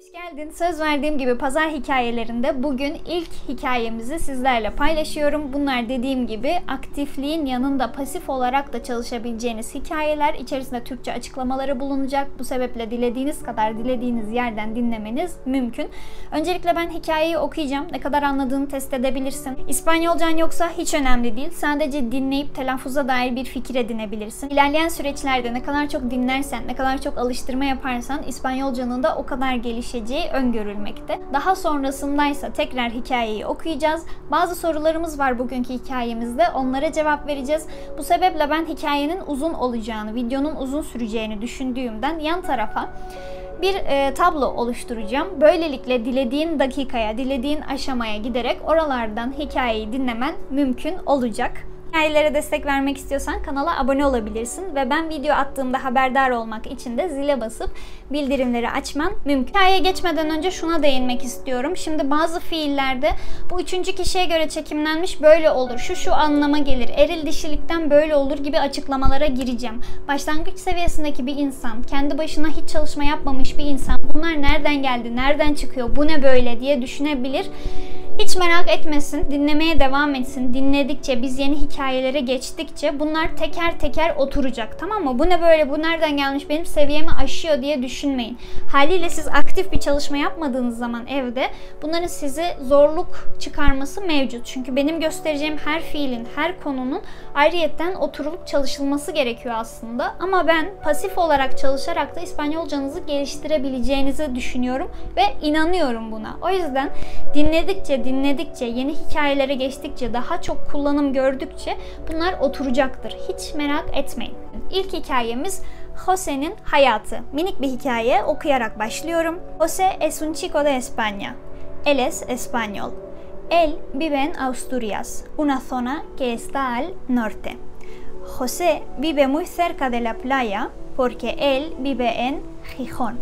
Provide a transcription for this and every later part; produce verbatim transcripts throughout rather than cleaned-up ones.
Hoş geldin. Söz verdiğim gibi pazar hikayelerinde bugün ilk hikayemizi sizlerle paylaşıyorum. Bunlar dediğim gibi aktifliğin yanında pasif olarak da çalışabileceğiniz hikayeler. İçerisinde Türkçe açıklamaları bulunacak. Bu sebeple dilediğiniz kadar dilediğiniz yerden dinlemeniz mümkün. Öncelikle ben hikayeyi okuyacağım. Ne kadar anladığını test edebilirsin. İspanyolcan yoksa hiç önemli değil. Sadece dinleyip telaffuza dair bir fikir edinebilirsin. İlerleyen süreçlerde ne kadar çok dinlersen, ne kadar çok alıştırma yaparsan İspanyolcanın da o kadar gelişeceği öngörülmekte. Daha sonrasındaysa tekrar hikayeyi okuyacağız. Bazı sorularımız var bugünkü hikayemizde. Onlara cevap vereceğiz. Bu sebeple ben hikayenin uzun olacağını, videonun uzun süreceğini düşündüğümden yan tarafa bir e, tablo oluşturacağım. Böylelikle dilediğin dakikaya, dilediğin aşamaya giderek oralardan hikayeyi dinlemen mümkün olacak. Hikayelere destek vermek istiyorsan kanala abone olabilirsin ve ben video attığımda haberdar olmak için de zile basıp bildirimleri açman mümkün. Hikayeye geçmeden önce şuna değinmek istiyorum. Şimdi bazı fiillerde bu üçüncü kişiye göre çekimlenmiş böyle olur, şu şu anlama gelir, eril dişilikten böyle olur gibi açıklamalara gireceğim. Başlangıç seviyesindeki bir insan, kendi başına hiç çalışma yapmamış bir insan bunlar nereden geldi, nereden çıkıyor, bu ne böyle diye düşünebilir. Hiç merak etmesin, dinlemeye devam etsin. Dinledikçe, biz yeni hikayelere geçtikçe bunlar teker teker oturacak, tamam mı? Bu ne böyle, bu nereden gelmiş, benim seviyemi aşıyor diye düşünmeyin. Haliyle siz aktif bir çalışma yapmadığınız zaman evde bunların size zorluk çıkarması mevcut. Çünkü benim göstereceğim her fiilin, her konunun ayrıyetten oturulup çalışılması gerekiyor aslında. Ama ben pasif olarak çalışarak da İspanyolcanızı geliştirebileceğinizi düşünüyorum ve inanıyorum buna. O yüzden dinledikçe, dinledikçe, yeni hikayelere geçtikçe, daha çok kullanım gördükçe bunlar oturacaktır. Hiç merak etmeyin. İlk hikayemiz José'nin hayatı. Minik bir hikaye, okuyarak başlıyorum. José es un chico de España. Él es español. Él vive en Asturias, una zona que está al norte. José vive muy cerca de la playa porque él vive en Gijón.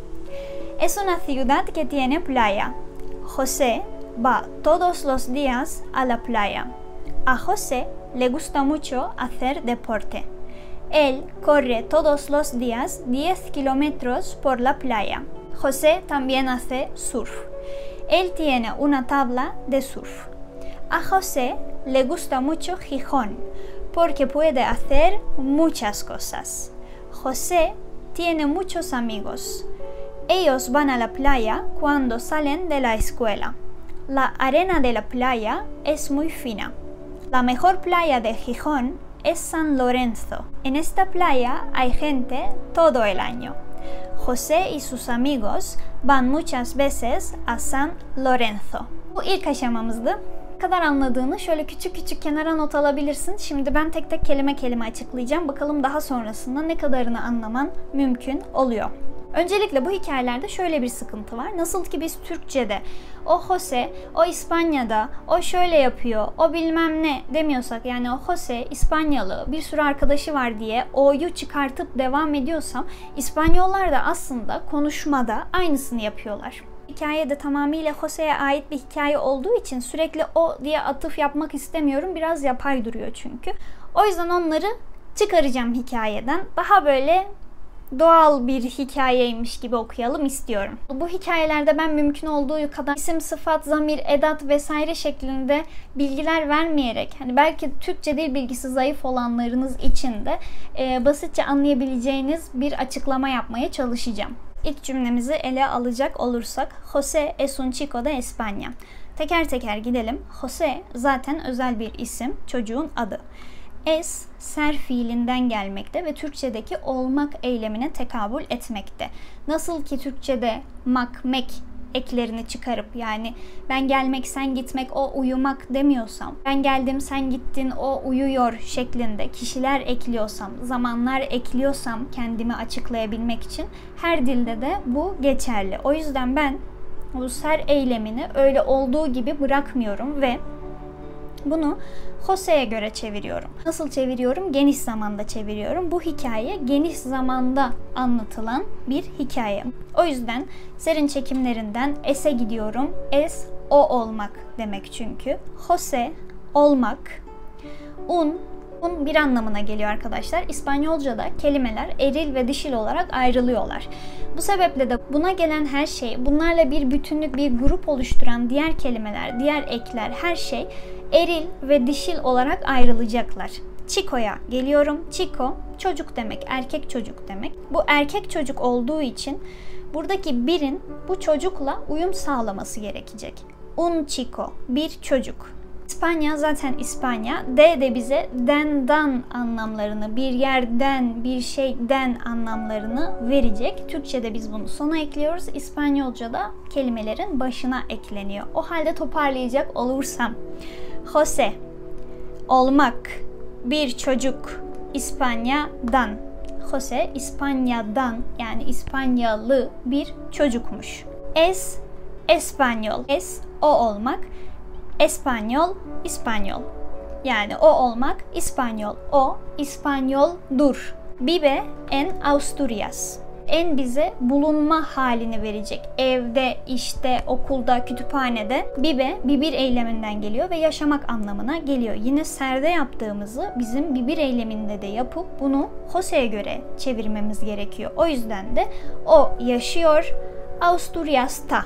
Es una ciudad que tiene playa. José va todos los días a la playa. A José le gusta mucho hacer deporte. Él corre todos los días diez kilómetros por la playa. José también hace surf. Él tiene una tabla de surf. A José le gusta mucho Gijón porque puede hacer muchas cosas. José tiene muchos amigos. Ellos van a la playa cuando salen de la escuela. La arena de la playa es muy fina. La mejor playa de Gijón es San Lorenzo. En esta playa hay gente todo el año. José y sus amigos van muchas veces a San Lorenzo. Bu ilk aşamamızdı. Ne kadar anladığını şöyle küçük küçük kenara not alabilirsin. Şimdi ben tek tek kelime kelime açıklayacağım. Bakalım daha sonrasında ne kadarını anlaman mümkün oluyor. Öncelikle bu hikayelerde şöyle bir sıkıntı var. Nasıl ki biz Türkçe'de o José, o İspanya'da, o şöyle yapıyor, o bilmem ne demiyorsak, yani o José İspanyalı, bir sürü arkadaşı var diye o'yu çıkartıp devam ediyorsam, İspanyollar da aslında konuşmada aynısını yapıyorlar. Hikaye de tamamıyla José'ye ait bir hikaye olduğu için sürekli o diye atıf yapmak istemiyorum. Biraz yapay duruyor çünkü. O yüzden onları çıkaracağım hikayeden. Daha böyle doğal bir hikayeymiş gibi okuyalım istiyorum. Bu hikayelerde ben mümkün olduğu kadar isim, sıfat, zamir, edat vesaire şeklinde bilgiler vermeyerek, hani belki Türkçe dil bilgisi zayıf olanlarınız için de e, basitçe anlayabileceğiniz bir açıklama yapmaya çalışacağım. İlk cümlemizi ele alacak olursak, José es un chico de España. Teker teker gidelim. José zaten özel bir isim, çocuğun adı. Es, ser fiilinden gelmekte ve Türkçedeki olmak eylemine tekabül etmekte. Nasıl ki Türkçede mak, mek eklerini çıkarıp, yani ben gelmek, sen gitmek, o uyumak demiyorsam, ben geldim, sen gittin, o uyuyor şeklinde kişiler ekliyorsam, zamanlar ekliyorsam kendimi açıklayabilmek için, her dilde de bu geçerli. O yüzden ben bu ser eylemini öyle olduğu gibi bırakmıyorum ve bunu José'ye göre çeviriyorum. Nasıl çeviriyorum? Geniş zamanda çeviriyorum. Bu hikaye geniş zamanda anlatılan bir hikaye. O yüzden ser'in çekimlerinden es'e gidiyorum. Es, o olmak demek çünkü. José, olmak. Un, Un bir anlamına geliyor arkadaşlar. İspanyolca'da kelimeler eril ve dişil olarak ayrılıyorlar. Bu sebeple de buna gelen her şey, bunlarla bir bütünlük, bir grup oluşturan diğer kelimeler, diğer ekler, her şey eril ve dişil olarak ayrılacaklar. Chico'ya geliyorum. Chico, çocuk demek, erkek çocuk demek. Bu erkek çocuk olduğu için buradaki birin bu çocukla uyum sağlaması gerekecek. Un chico, bir çocuk. İspanya zaten İspanya. D de bize dendan anlamlarını, bir yerden, bir şeyden anlamlarını verecek. Türkçe'de biz bunu sona ekliyoruz. İspanyolca'da kelimelerin başına ekleniyor. O halde toparlayacak olursam. Jose, olmak, bir çocuk, İspanya'dan. Jose, İspanya'dan, yani İspanyalı bir çocukmuş. Es, Espanyol. Es, o olmak. Espanyol, İspanyol. Yani o olmak İspanyol. O İspanyoldur. Vive en Asturias. En bize bulunma halini verecek. Evde, işte, okulda, kütüphanede. Vive, bibir eyleminden geliyor ve yaşamak anlamına geliyor. Yine serde yaptığımızı bizim bibir eyleminde de yapıp bunu Jose'ye göre çevirmemiz gerekiyor. O yüzden de o yaşıyor Asturias'ta.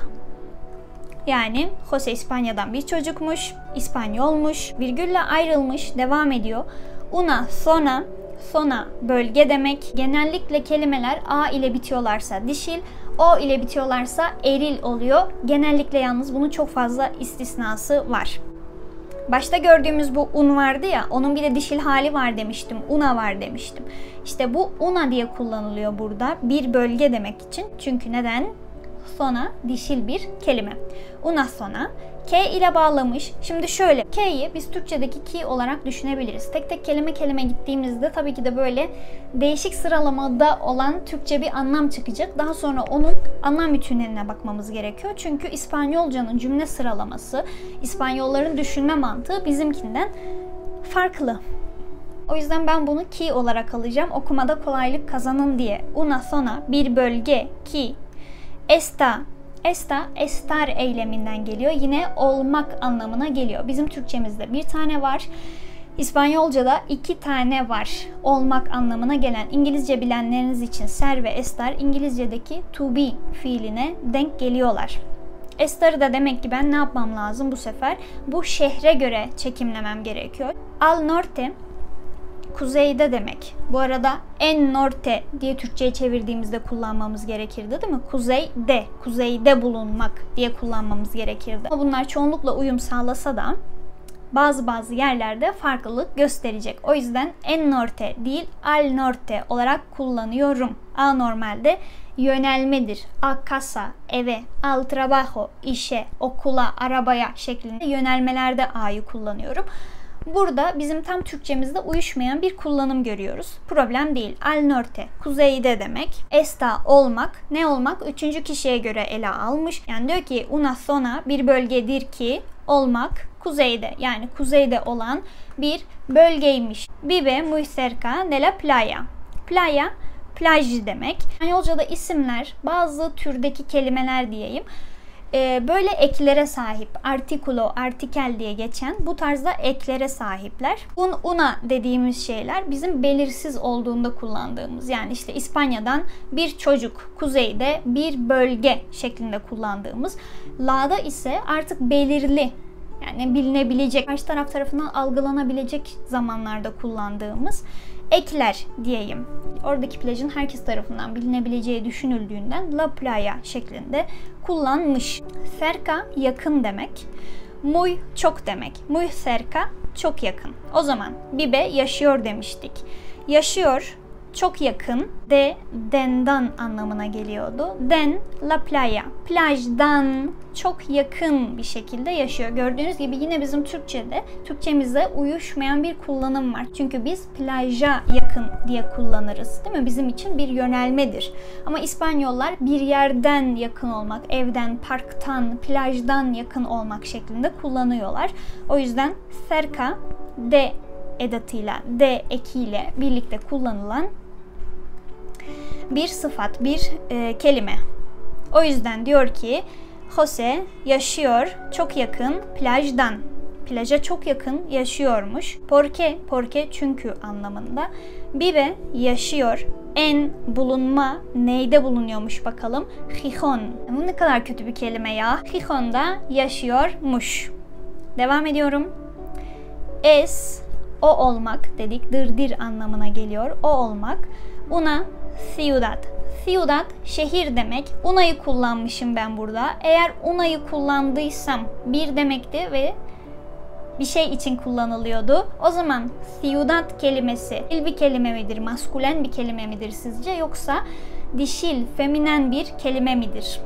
Yani Jose İspanya'dan bir çocukmuş, İspanyolmuş, virgülle ayrılmış, devam ediyor. Una zona, zona bölge demek. Genellikle kelimeler a ile bitiyorlarsa dişil, o ile bitiyorlarsa eril oluyor. Genellikle yalnız bunun çok fazla istisnası var. Başta gördüğümüz bu un vardı ya, onun bir de dişil hali var demiştim, una var demiştim. İşte bu una diye kullanılıyor burada, bir bölge demek için. Çünkü neden? Zona dişil bir kelime. Una zona. K ile bağlamış. Şimdi şöyle, K'yi biz Türkçedeki ki olarak düşünebiliriz. Tek tek kelime kelime gittiğimizde tabii ki de böyle değişik sıralamada olan Türkçe bir anlam çıkacak. Daha sonra onun anlam bütünlerine bakmamız gerekiyor. Çünkü İspanyolcanın cümle sıralaması, İspanyolların düşünme mantığı bizimkinden farklı. O yüzden ben bunu ki olarak alacağım. Okumada kolaylık kazanın diye. Una zona, bir bölge, ki. Esta, esta, estar eyleminden geliyor. Yine olmak anlamına geliyor. Bizim Türkçemizde bir tane var. İspanyolca'da iki tane var. Olmak anlamına gelen. İngilizce bilenleriniz için ser ve estar İngilizce'deki to be fiiline denk geliyorlar. Estar'ı da demek ki ben ne yapmam lazım bu sefer? Bu şehre göre çekimlemem gerekiyor. Al norte, kuzeyde demek. Bu arada en norte diye Türkçe'ye çevirdiğimizde kullanmamız gerekirdi değil mi? Kuzeyde, kuzeyde bulunmak diye kullanmamız gerekirdi. Ama bunlar çoğunlukla uyum sağlasa da bazı bazı yerlerde farklılık gösterecek. O yüzden en norte değil, al norte olarak kullanıyorum. A normalde yönelmedir. A casa, eve, al trabajo, işe, okula, arabaya şeklinde yönelmelerde A'yı kullanıyorum. Burada bizim tam Türkçemizde uyuşmayan bir kullanım görüyoruz. Problem değil. Al norte, kuzeyde demek. Esta, olmak. Ne olmak? Üçüncü kişiye göre ele almış. Yani diyor ki una zona, bir bölgedir ki olmak kuzeyde. Yani kuzeyde olan bir bölgeymiş. Vive muy cerca de la playa. Playa, plaj demek. İspanyolca'da isimler, bazı türdeki kelimeler diyeyim, böyle eklere sahip, artikulo, artikel diye geçen bu tarzda eklere sahipler. Un, una dediğimiz şeyler bizim belirsiz olduğunda kullandığımız, yani işte İspanya'dan bir çocuk, kuzeyde bir bölge şeklinde kullandığımız. La'da ise artık belirli, yani bilinebilecek, karşı taraf tarafından algılanabilecek zamanlarda kullandığımız ekler diyeyim. Oradaki plajın herkes tarafından bilinebileceği düşünüldüğünden la playa şeklinde kullanmış. Cerca, yakın demek. Muy, çok demek. Muy cerca, çok yakın. O zaman vive, yaşıyor demiştik. Yaşıyor, çok yakın. De, dendan anlamına geliyordu. Den, la playa. Plajdan çok yakın bir şekilde yaşıyor. Gördüğünüz gibi yine bizim Türkçe'de, Türkçemizde uyuşmayan bir kullanım var. Çünkü biz plaja yakın diye kullanırız. Değil mi? Bizim için bir yönelmedir. Ama İspanyollar bir yerden yakın olmak, evden, parktan, plajdan yakın olmak şeklinde kullanıyorlar. O yüzden cerca, de edatıyla, de ekiyle birlikte kullanılan bir sıfat, bir e, kelime. O yüzden diyor ki Jose yaşıyor çok yakın plajdan. plaja çok yakın yaşıyormuş. Porque, porque çünkü anlamında. Vive yaşıyor. En bulunma neyde bulunuyormuş bakalım? Gijón. Bu ne kadar kötü bir kelime ya. Gijón'da yaşıyormuş. Devam ediyorum. Es, o olmak dedik. Dırdır anlamına geliyor. O olmak. Una ciudad. Ciudad şehir demek. Una'yı kullanmışım ben burada. Eğer una'yı kullandıysam bir demekti ve bir şey için kullanılıyordu. O zaman ciudad kelimesi dişil bir kelime midir, maskülen bir kelime midir sizce, yoksa dişil, feminen bir kelime midir?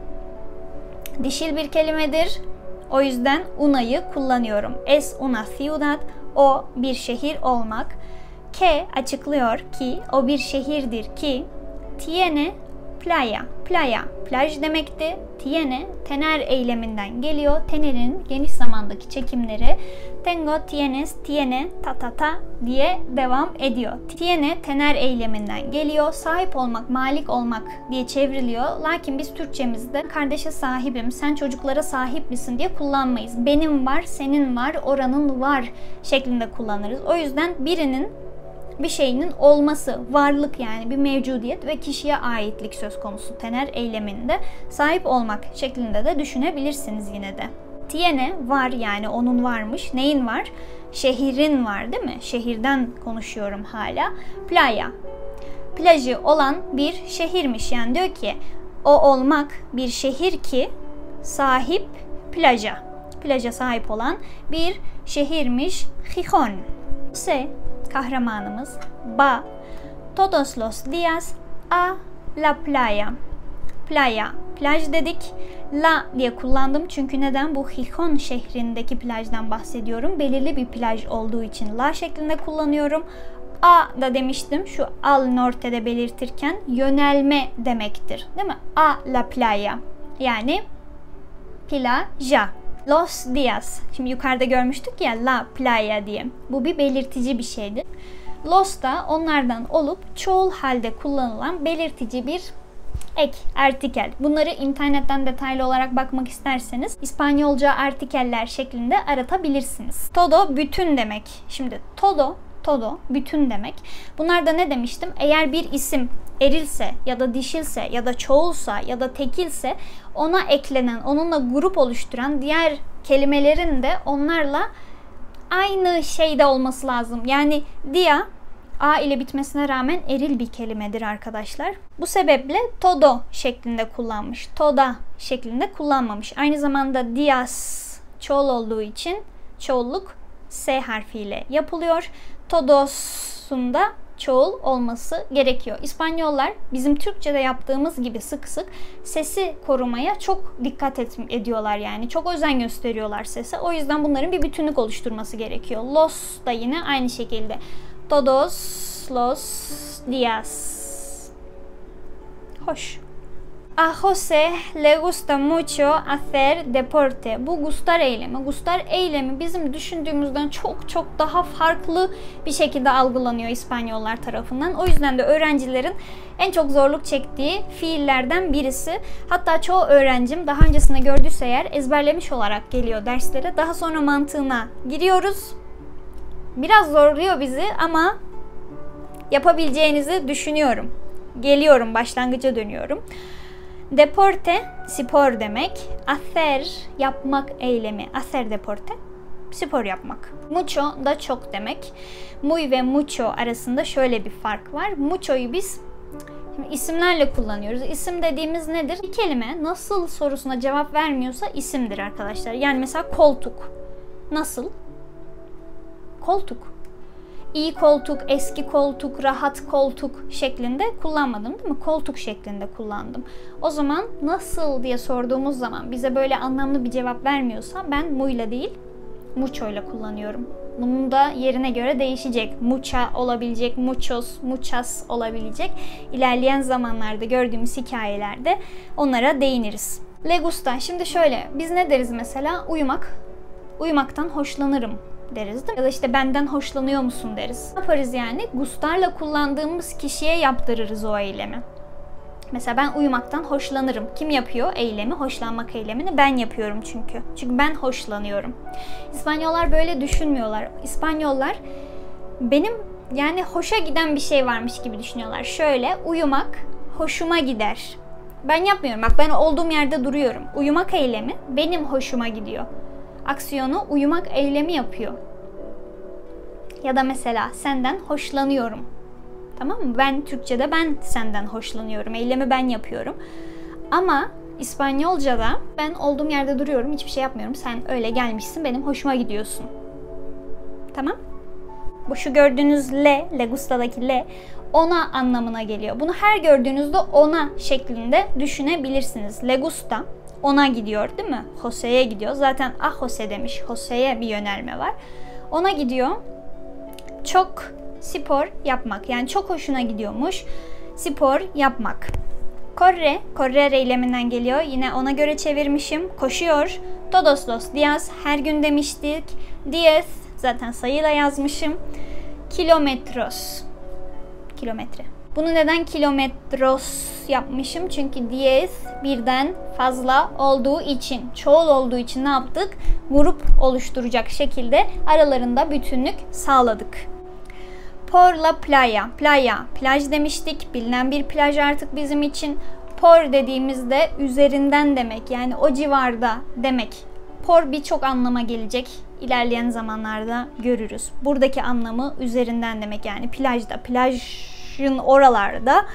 Dişil bir kelimedir. O yüzden una'yı kullanıyorum. Es una ciudad, o bir şehir olmak. Que açıklıyor ki o bir şehirdir ki tiene playa. Playa, plaj demekti. Tiene, tener eyleminden geliyor. Tener'in geniş zamandaki çekimleri tengo, tienes, tiene, ta ta ta diye devam ediyor. Tiene, tener eyleminden geliyor. Sahip olmak, malik olmak diye çevriliyor. Lakin biz Türkçemizde kardeşe sahibim, sen çocuklara sahip misin diye kullanmayız. Benim var, senin var, oranın var şeklinde kullanırız. O yüzden birinin bir şeyinin olması, varlık yani bir mevcudiyet ve kişiye aitlik söz konusu tener eyleminde sahip olmak şeklinde de düşünebilirsiniz yine de. Tiene var yani onun varmış. Neyin var? Şehrin var değil mi? Şehirden konuşuyorum hala. Playa. Plajı olan bir şehirmiş. Yani diyor ki o olmak bir şehir ki sahip plaja. Plaja sahip olan bir şehirmiş. Gijón. Se kahramanımız va todos los días a la playa. Playa, plaj dedik. La diye kullandım çünkü neden? Bu Gijón şehrindeki plajdan bahsediyorum. Belirli bir plaj olduğu için la şeklinde kullanıyorum. A da demiştim şu al norte'de belirtirken yönelme demektir. Değil mi? A la playa. Yani plaja. Los días. Şimdi yukarıda görmüştük ya la playa diye. Bu bir belirtici bir şeydir. Los da onlardan olup çoğul halde kullanılan belirtici bir ek, artikel. Bunları internetten detaylı olarak bakmak isterseniz İspanyolca artikeller şeklinde aratabilirsiniz. Todo bütün demek. Şimdi todo, todo bütün demek. Bunlar da ne demiştim? Eğer bir isim erilse ya da dişilse ya da çoğulsa ya da tekilse ona eklenen, onunla grup oluşturan diğer kelimelerin de onlarla aynı şeyde olması lazım. Yani dia A ile bitmesine rağmen eril bir kelimedir arkadaşlar. Bu sebeple todo şeklinde kullanmış. Toda şeklinde kullanmamış. Aynı zamanda dias çoğul olduğu için çoğulluk S harfiyle yapılıyor. Todos'un da çoğul olması gerekiyor. İspanyollar bizim Türkçe'de yaptığımız gibi sık sık sesi korumaya çok dikkat et, ediyorlar yani. Çok özen gösteriyorlar sese. O yüzden bunların bir bütünlük oluşturması gerekiyor. Los da yine aynı şekilde. Todos los días. Hoş. A José le gusta mucho hacer deporte. Bu gustar eylemi. Gustar eylemi bizim düşündüğümüzden çok çok daha farklı bir şekilde algılanıyor İspanyollar tarafından. O yüzden de öğrencilerin en çok zorluk çektiği fiillerden birisi. Hatta çoğu öğrencim daha öncesinde gördüyse eğer ezberlemiş olarak geliyor derslere. Daha sonra mantığına giriyoruz. Biraz zorluyor bizi ama yapabileceğinizi düşünüyorum. Geliyorum, başlangıca dönüyorum. Deporte, spor demek. Hacer, yapmak eylemi. Hacer deporte, spor yapmak. Mucho da çok demek. Muy ve mucho arasında şöyle bir fark var. Mucho'yu biz şimdi isimlerle kullanıyoruz. İsim dediğimiz nedir? Bir kelime nasıl sorusuna cevap vermiyorsa isimdir arkadaşlar. Yani mesela koltuk. Nasıl? Koltuk. İyi koltuk, eski koltuk, rahat koltuk şeklinde kullanmadım değil mi? Koltuk şeklinde kullandım. O zaman nasıl diye sorduğumuz zaman bize böyle anlamlı bir cevap vermiyorsa ben muyla değil, mucho ile kullanıyorum. Bunun da yerine göre değişecek. Mucha olabilecek, muchos, muchas olabilecek. İlerleyen zamanlarda gördüğümüz hikayelerde onlara değiniriz. Le gusta. Şimdi şöyle, biz ne deriz mesela? Uyumak. Uyumaktan hoşlanırım deriz değil mi? Ya da işte benden hoşlanıyor musun deriz. Ne yaparız yani? Gustarla kullandığımız kişiye yaptırırız o eylemi. Mesela ben uyumaktan hoşlanırım. Kim yapıyor eylemi? Hoşlanmak eylemini ben yapıyorum çünkü. Çünkü ben hoşlanıyorum. İspanyollar böyle düşünmüyorlar. İspanyollar benim yani hoşa giden bir şey varmış gibi düşünüyorlar. Şöyle, uyumak hoşuma gider. Ben yapmıyorum. Bak ben olduğum yerde duruyorum. Uyumak eylemi benim hoşuma gidiyor. Aksiyonu uyumak eylemi yapıyor. Ya da mesela senden hoşlanıyorum. Tamam mı? Ben Türkçe'de ben senden hoşlanıyorum. Eylemi ben yapıyorum. Ama İspanyolca'da ben olduğum yerde duruyorum. Hiçbir şey yapmıyorum. Sen öyle gelmişsin. Benim hoşuma gidiyorsun. Tamam? Bu şu gördüğünüz le, le gusta'daki le ona anlamına geliyor. Bunu her gördüğünüzde ona şeklinde düşünebilirsiniz. Le gusta ona gidiyor değil mi? Jose'ye gidiyor. Zaten ah Jose demiş. Jose'ye bir yönelme var. Ona gidiyor. Çok spor yapmak. Yani çok hoşuna gidiyormuş. Spor yapmak. Corre, correr eyleminden geliyor. Yine ona göre çevirmişim. Koşuyor. Todos los días, her gün demiştik. Diez, zaten sayıyla yazmışım. Kilometros. Kilometre. Bunu neden kilometros yapmışım? Çünkü diez birden fazla olduğu için, çoğul olduğu için ne yaptık? Grup oluşturacak şekilde aralarında bütünlük sağladık. Por la playa. Playa, plaj demiştik. Bilinen bir plaj artık bizim için. Por dediğimizde üzerinden demek. Yani o civarda demek. Por birçok anlama gelecek. İlerleyen zamanlarda görürüz. Buradaki anlamı üzerinden demek. Yani plajda, plajın oralarda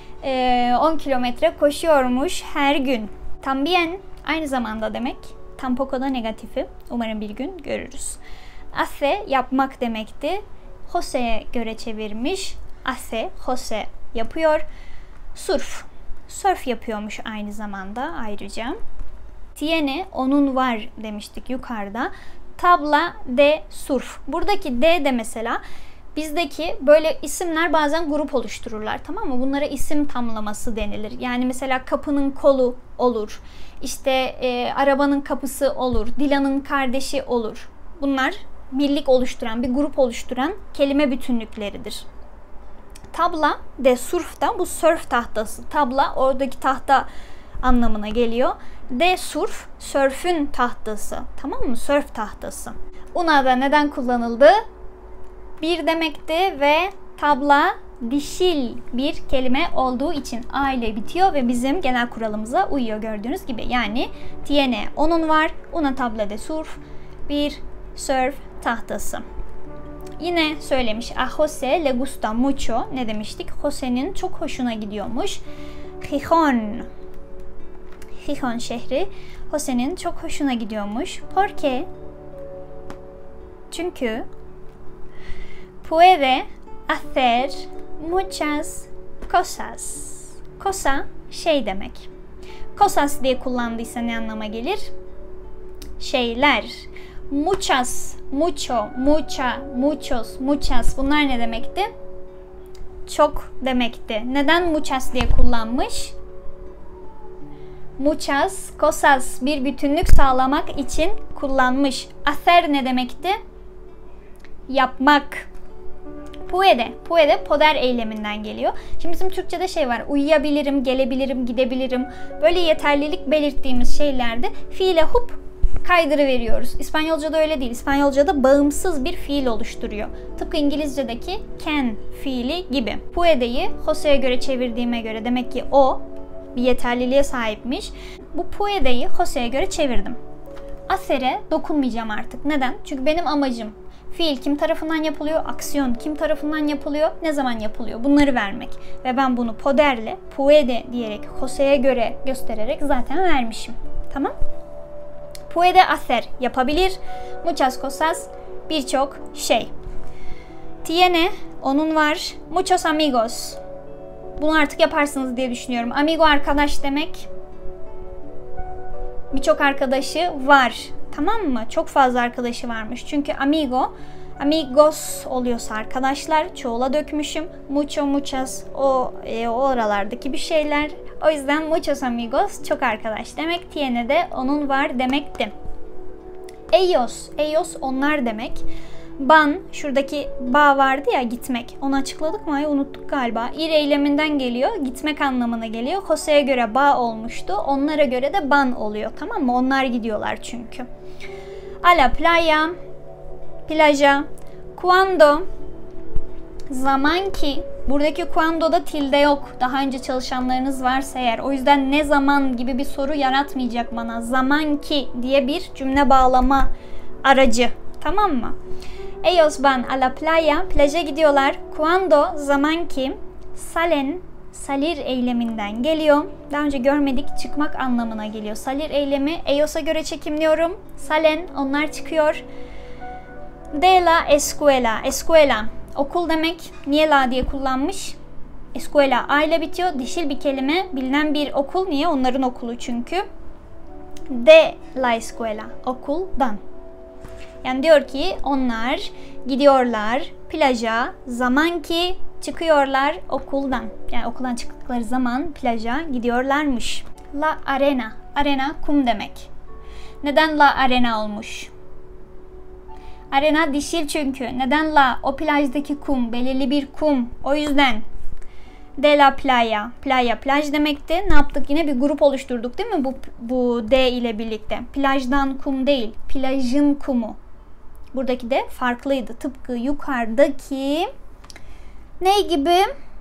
on kilometre koşuyormuş her gün. También aynı zamanda demek. Tampoco da negatifi. Umarım bir gün görürüz. Hace yapmak demekti. Jose'ye göre çevirmiş. Hace, Jose yapıyor. Surf. Surf yapıyormuş aynı zamanda ayrıca. Tiene, onun var demiştik yukarıda. Tabla de surf. Buradaki de de mesela bizdeki böyle isimler bazen grup oluştururlar, tamam mı? Bunlara isim tamlaması denilir. Yani mesela kapının kolu olur. İşte e, arabanın kapısı olur. Dilan'ın kardeşi olur. Bunlar birlik oluşturan, bir grup oluşturan kelime bütünlükleridir. Tabla de surf da bu surf tahtası. Tabla oradaki tahta anlamına geliyor. De surf, sörfün tahtası. Tamam mı? Sörf tahtası. Una da neden kullanıldı? Bir demekti ve tabla dişil bir kelime olduğu için a ile bitiyor ve bizim genel kuralımıza uyuyor gördüğünüz gibi. Yani tiene, onun var. Una tabla de surf, bir surf tahtası. Yine söylemiş. A Jose le gusta mucho. Ne demiştik? Jose'nin çok hoşuna gidiyormuş. Gijón. Gijón şehri Jose'nin çok hoşuna gidiyormuş. Porque çünkü puede hacer muchas cosas. Cosa şey demek. Cosas diye kullandıysa ne anlama gelir? Şeyler. Muchas, mucho, mucha, muchos, muchas. Bunlar ne demekti? Çok demekti. Neden muchas diye kullanmış? Muchas cosas, bir bütünlük sağlamak için kullanmış. Hacer ne demekti? Yapmak. Puede, puede poder eyleminden geliyor. Şimdi bizim Türkçe'de şey var. Uyuyabilirim, gelebilirim, gidebilirim. Böyle yeterlilik belirttiğimiz şeylerde fiile hup kaydırıveriyoruz. İspanyolca'da öyle değil. İspanyolca'da bağımsız bir fiil oluşturuyor. Tıpkı İngilizce'deki can fiili gibi. Puede'yi Jose'ye göre çevirdiğime göre demek ki o bir yeterliliğe sahipmiş. Bu puede'yi Jose'ye göre çevirdim. Hacer'e dokunmayacağım artık. Neden? Çünkü benim amacım fiil kim tarafından yapılıyor, aksiyon kim tarafından yapılıyor, ne zaman yapılıyor bunları vermek. Ve ben bunu poderle, puede diyerek Jose'ye göre göstererek zaten vermişim. Tamam? Puede hacer yapabilir. Muchas cosas birçok şey. Tiene onun var. Muchos amigos. Bunu artık yaparsınız diye düşünüyorum. Amigo arkadaş demek. Birçok arkadaşı var. Tamam mı? Çok fazla arkadaşı varmış. Çünkü amigo, amigos oluyorsa arkadaşlar. Çoğula dökmüşüm. Mucho, muchas o, e, o oralardaki bir şeyler. O yüzden muchos amigos çok arkadaş demek. Tiene de onun var demekti. Ellos, ellos onlar demek. Ban, şuradaki ba vardı ya, gitmek. Onu açıkladık mı? Ay, unuttuk galiba. Ir eyleminden geliyor. Gitmek anlamına geliyor. Jose'ye göre ba olmuştu. Onlara göre de ban oluyor. Tamam mı? Onlar gidiyorlar çünkü. A la playa, plaja. Cuando, zaman ki. Buradaki cuando'da tilde yok. Daha önce çalışanlarınız varsa eğer. O yüzden ne zaman gibi bir soru yaratmayacak bana. Zaman ki diye bir cümle bağlama aracı. Tamam mı? Ellos van a la playa. Plaja gidiyorlar. Cuando, zaman ki. Salen, salir eyleminden geliyor. Daha önce görmedik, çıkmak anlamına geliyor. Salir eylemi Ellos'a göre çekimliyorum. Salen, onlar çıkıyor. De la escuela. Escuela, okul demek. Niye la diye kullanmış? Escuela, a ile bitiyor. Dişil bir kelime. Bilinen bir okul. Niye? Onların okulu çünkü. De la escuela, okuldan. Yani diyor ki onlar gidiyorlar plaja, zaman ki çıkıyorlar okuldan. Yani okuldan çıktıkları zaman plaja gidiyorlarmış. La arena. Arena kum demek. Neden la arena olmuş? Arena dişil çünkü. Neden la? O plajdaki kum belirli bir kum. O yüzden de la playa. Playa plaj demekti. Ne yaptık? Yine bir grup oluşturduk değil mi? Bu, bu de ile birlikte. Plajdan kum değil. Plajın kumu. Buradaki de farklıydı. Tıpkı yukarıdaki ne gibi?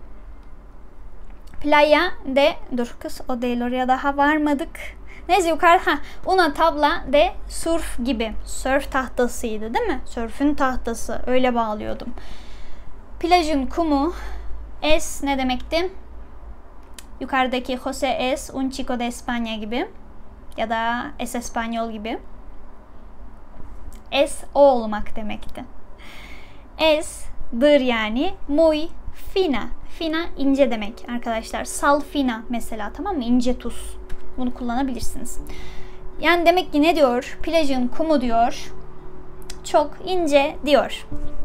Playa de, dur kız o değil, oraya daha varmadık. Neyse yukarı, ha, una tabla de surf gibi. Surf tahtasıydı değil mi? Surf'ün tahtası. Öyle bağlıyordum. Plajın kumu. Es ne demekti? Yukarıdaki Jose es un chico de España gibi. Ya da es español gibi. Es o olmak demekti. Es dır yani. Muy fina. Fina ince demek arkadaşlar. Sal fina mesela, tamam mı? İnce tuz. Bunu kullanabilirsiniz. Yani demek ki ne diyor? Plajın kumu diyor. Çok ince diyor.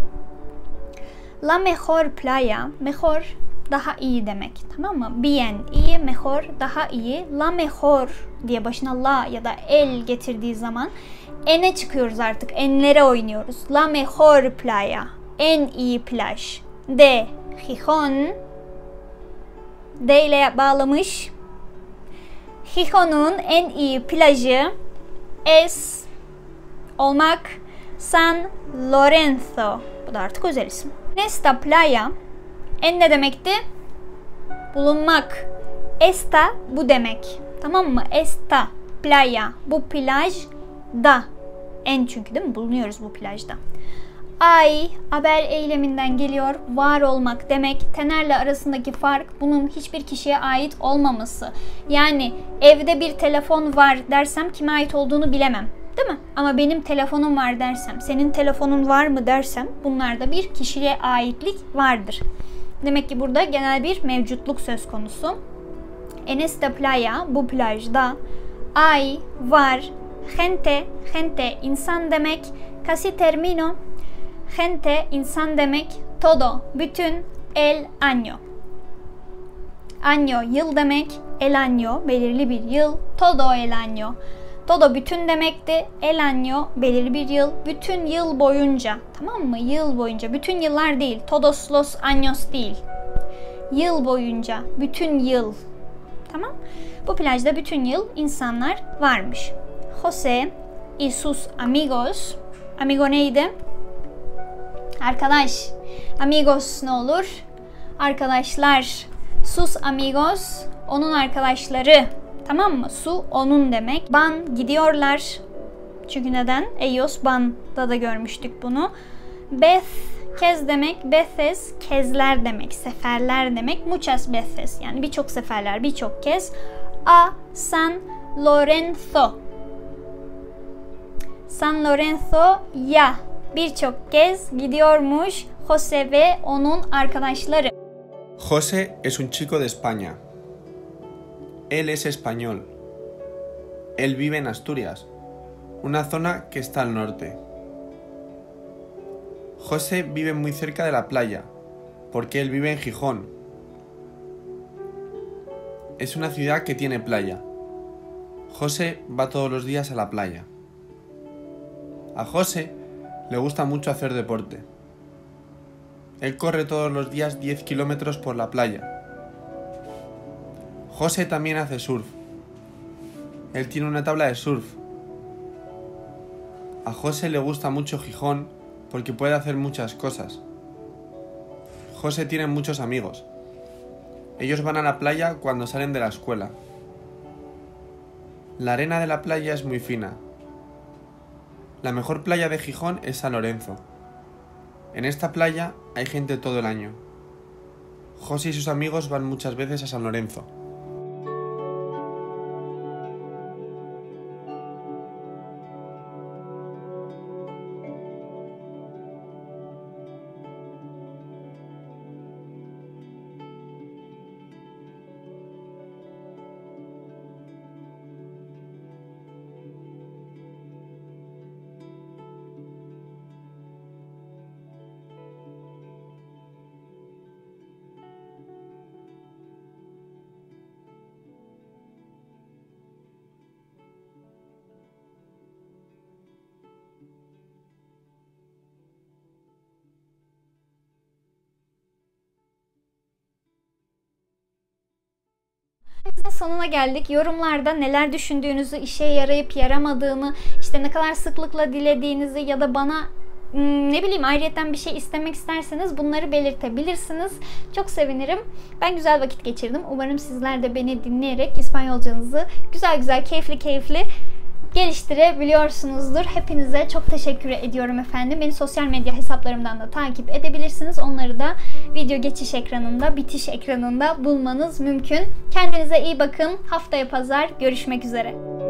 La mejor playa. Mejor daha iyi demek. Tamam mı? Bien iyi, mejor daha iyi. La mejor diye başına la ya da el getirdiği zaman ene çıkıyoruz artık. Enlere oynuyoruz. La mejor playa. En iyi plaj. De Gijón. De ile bağlamış. Gijón'un en iyi plajı es olmak San Lorenzo. Bu da artık özel isim. Esta playa. En ne demekti? Bulunmak. Esta bu demek. Tamam mı? Esta playa. Bu plaj da. En çünkü değil mi? Bulunuyoruz bu plajda. Ay, haber eyleminden geliyor. Var olmak demek. Tenerle arasındaki fark bunun hiçbir kişiye ait olmaması. Yani evde bir telefon var dersem kime ait olduğunu bilemem. Değil mi? Ama benim telefonum var dersem, senin telefonun var mı dersem bunlarda bir kişiye aitlik vardır. Demek ki burada genel bir mevcutluk söz konusu. En esta playa, bu plajda. Ay, var. Gente, gente insan demek. Casi termino. Gente insan demek. Todo, bütün. El año. Año yıl demek. El año belirli bir yıl. Todo el año. Todo bütün demekti. El año belirli bir yıl. Bütün yıl boyunca. Tamam mı? Yıl boyunca. Bütün yıllar değil. Todos los años değil. Yıl boyunca. Bütün yıl. Tamam. Bu plajda bütün yıl insanlar varmış. Jose y sus amigos. Amigo neydi? Arkadaş. Amigos ne olur? Arkadaşlar. Sus amigos. Onun arkadaşları. Tamam mı? Su onun demek. Van gidiyorlar. Çünkü neden? Ellos van'da da görmüştük bunu. Beth kez demek. Veces kezler demek. Seferler demek. Muchas veces yani birçok seferler, birçok kez. A San Lorenzo. San Lorenzo ya birçok kez gidiyormuş Jose ve onun arkadaşları. José es un chico de España. Él es español. Él vive en Asturias, una zona que está al norte. José vive muy cerca de la playa, porque él vive en Gijón. Es una ciudad que tiene playa. José va todos los días a la playa. A José Le gusta mucho hacer deporte. Él corre todos los días diez kilómetros por la playa. José también hace surf. Él tiene una tabla de surf. A José le gusta mucho Gijón porque puede hacer muchas cosas. José tiene muchos amigos. Ellos van a la playa cuando salen de la escuela. La arena de la playa es muy fina. La mejor playa de Gijón es San Lorenzo. En esta playa hay gente todo el año. José y sus amigos van muchas veces a San Lorenzo. Sonuna geldik. Yorumlarda neler düşündüğünüzü, işe yarayıp yaramadığını, işte ne kadar sıklıkla dilediğinizi ya da bana ne bileyim ayrıyeten bir şey istemek isterseniz bunları belirtebilirsiniz. Çok sevinirim. Ben güzel vakit geçirdim. Umarım sizler de beni dinleyerek İspanyolcanızı güzel güzel, keyifli keyifli geliştirebiliyorsunuzdur. Hepinize çok teşekkür ediyorum efendim. Beni sosyal medya hesaplarımdan da takip edebilirsiniz. Onları da video geçiş ekranında, bitiş ekranında bulmanız mümkün. Kendinize iyi bakın. Haftaya pazar görüşmek üzere.